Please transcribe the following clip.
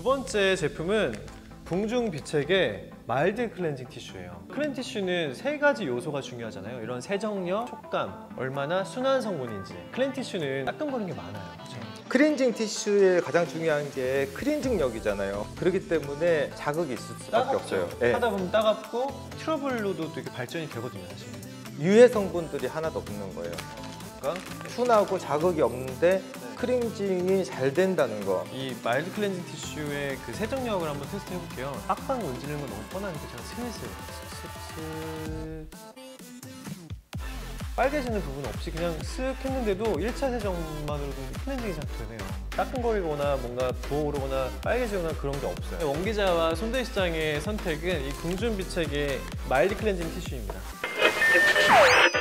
번째 제품은 붕중 비책의 마일드 클렌징 티슈예요. 클렌 티슈는 세 가지 요소가 중요하잖아요. 이런 세정력, 촉감, 얼마나 순한 성분인지. 클렌 티슈는 따끔거리는 게 많아요. 그렇죠? 클렌징 티슈의 가장 중요한 게 클렌징력이잖아요. 그렇기 때문에 자극이 있을 수밖에 없어요. 네. 하다 보면 따갑고 트러블로도 되게 발전이 되거든요, 사실. 유해 성분들이 하나도 없는 거예요. 그러니까 순하고 자극이 없는데 클렌징이 잘 된다는 거. 이 마일드 클렌징 티슈의 그 세정력을 한번 테스트 해볼게요. 빡빡 문지르는 건 너무 뻔하니까 제가 슬슬 빨개지는 부분 없이 그냥 쓱 했는데도 1차 세정만으로도 클렌징이 잘 되네요. 따끔거리거나 뭔가 부어오르거나 빨개지거나 그런 게 없어요. 원기자와 손대희 시장의 선택은 이 붕중 비책의 마일드 클렌징 티슈입니다.